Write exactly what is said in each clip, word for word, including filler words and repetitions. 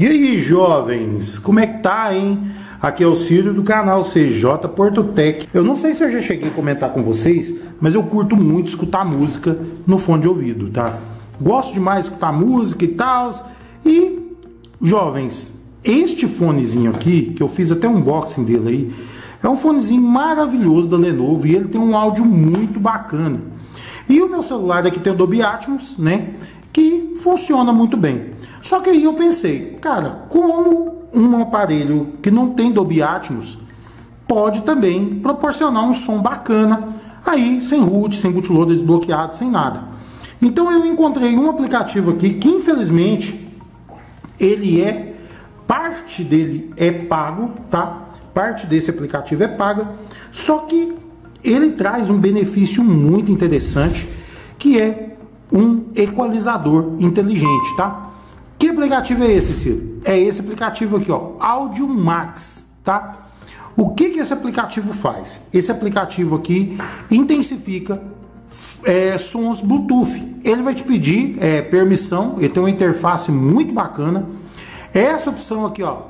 E aí, jovens, como é que tá, hein? Aqui é o Círio do canal C J Portotec. Eu não sei se eu já cheguei a comentar com vocês, mas eu curto muito escutar música no fone de ouvido, tá? Gosto demais de escutar música e tal. E, jovens, este fonezinho aqui, que eu fiz até um unboxing dele aí, é um fonezinho maravilhoso da Lenovo e ele tem um áudio muito bacana. E o meu celular aqui tem o Dolby Atmos, né? Que funciona muito bem. Só que aí eu pensei, cara, como um aparelho que não tem Dolby Atmos pode também proporcionar um som bacana, aí sem root, sem bootloader desbloqueado, sem nada. Então eu encontrei um aplicativo aqui que infelizmente ele é, parte dele é pago, tá? Parte desse aplicativo é paga, só que ele traz um benefício muito interessante, que é um equalizador inteligente, tá? Que aplicativo é esse, Ciro? É esse aplicativo aqui, ó, Audio Max, tá? O que que esse aplicativo faz? Esse aplicativo aqui intensifica é, sons Bluetooth. Ele vai te pedir é, permissão, ele tem uma interface muito bacana. Essa opção aqui, ó,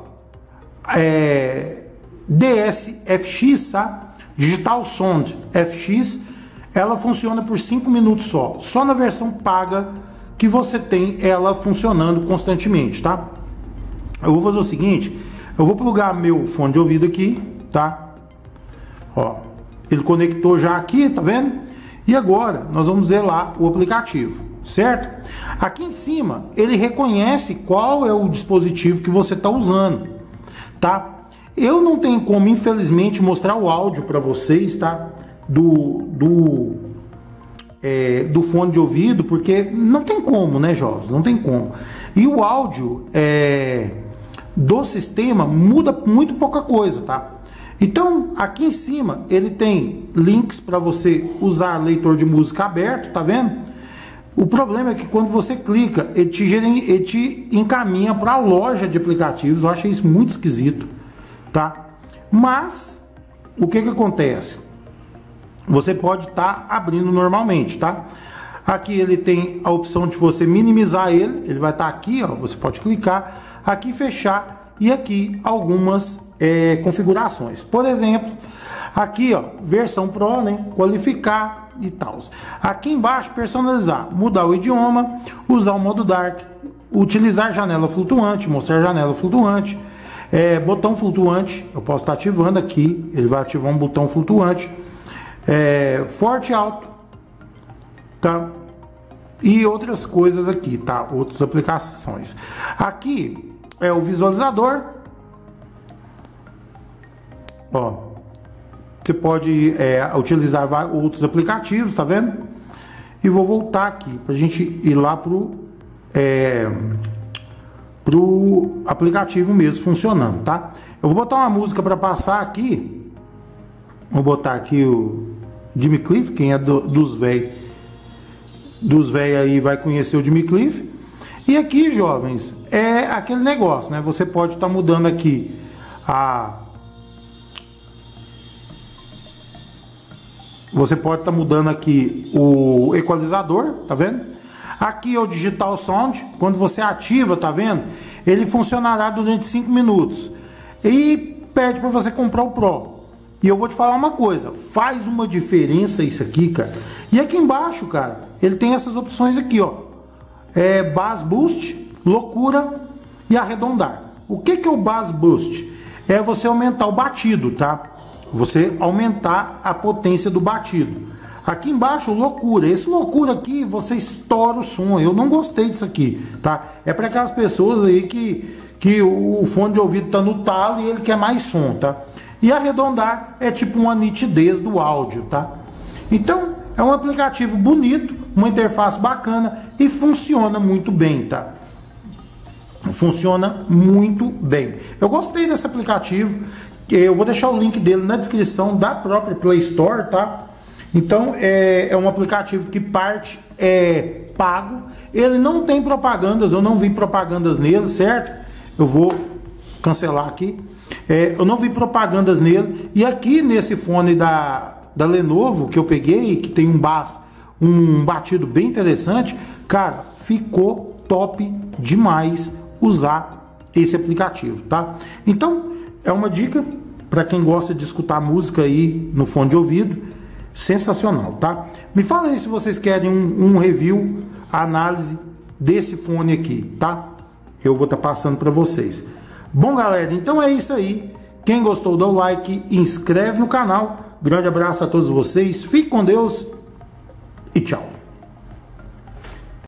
é D S F X, tá? Digital Sound F X, ela funciona por cinco minutos só. Só na versão paga que você tem ela funcionando constantemente, tá? Eu vou fazer o seguinte, eu vou plugar meu fone de ouvido aqui, tá? Ó, ele conectou já aqui, tá vendo? E agora nós vamos ver lá o aplicativo, certo? Aqui em cima ele reconhece qual é o dispositivo que você está usando, tá? Eu não tenho como, infelizmente, mostrar o áudio para vocês, tá? Do, do, é, do fone de ouvido, porque não tem como, né, jovens? Não tem como. E o áudio é, do sistema muda muito pouca coisa, tá? Então, aqui em cima, ele tem links para você usar leitor de música aberto, tá vendo? O problema é que quando você clica, ele te, ele te encaminha para a loja de aplicativos. Eu achei isso muito esquisito, tá? Mas o que que acontece? Você pode estar tá abrindo normalmente, tá? Aqui ele tem a opção de você minimizar ele, ele vai estar tá aqui, ó, você pode clicar, aqui fechar e aqui algumas é, configurações. Por exemplo, aqui, ó, versão Pro, né? Qualificar e tal. Aqui embaixo, personalizar, mudar o idioma, usar o modo Dark, utilizar janela flutuante, mostrar janela flutuante. É, botão flutuante, eu posso estar ativando aqui, ele vai ativar um botão flutuante, é, forte e alto, tá? E outras coisas aqui, tá? Outras aplicações. Aqui é o visualizador, ó, você pode é, utilizar outros aplicativos, tá vendo? E vou voltar aqui para a gente ir lá pro é, para o aplicativo mesmo funcionando, tá? Eu vou botar uma música para passar aqui. Vou botar aqui o Jimmy Cliff, quem é do, dos velhos dos velhos aí vai conhecer o Jimmy Cliff. E aqui, jovens, é aquele negócio, né? Você pode estar tá mudando aqui a Você pode estar tá mudando aqui o equalizador, tá vendo? Aqui é o Digital Sound, quando você ativa, tá vendo? Ele funcionará durante cinco minutos. E pede para você comprar o Pro. E eu vou te falar uma coisa, faz uma diferença isso aqui, cara. E aqui embaixo, cara, ele tem essas opções aqui, ó. É Bass Boost, Loucura e Arredondar. O que que é o Bass Boost? É você aumentar o batido, tá? Você aumentar a potência do batido. Aqui embaixo, loucura. Esse loucura aqui, você estoura o som. Eu não gostei disso aqui, tá? É para aquelas pessoas aí que, que o fone de ouvido tá no talo e ele quer mais som, tá? E arredondar é tipo uma nitidez do áudio, tá? Então, é um aplicativo bonito, uma interface bacana e funciona muito bem, tá? Funciona muito bem. Eu gostei desse aplicativo. Eu vou deixar o link dele na descrição da própria Play Store, tá? Então, é, é um aplicativo que parte é pago. Ele não tem propagandas, eu não vi propagandas nele, certo? Eu vou cancelar aqui. É, eu não vi propagandas nele. E aqui nesse fone da, da Lenovo que eu peguei, que tem um bass, um batido bem interessante, cara, ficou top demais usar esse aplicativo, tá? Então, é uma dica para quem gosta de escutar música aí no fone de ouvido, sensacional, tá? Me fala aí se vocês querem um, um review, análise desse fone aqui, tá? Eu vou estar passando para vocês. Bom, galera, então é isso aí. Quem gostou, dá o like, inscreve no canal. Grande abraço a todos vocês, fique com Deus e tchau.